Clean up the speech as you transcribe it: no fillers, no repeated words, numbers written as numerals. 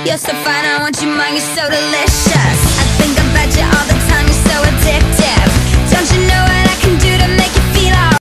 You're so fine, I want you mine, you're so delicious. I think about you all the time, you're so addictive. Don't you know what I can do?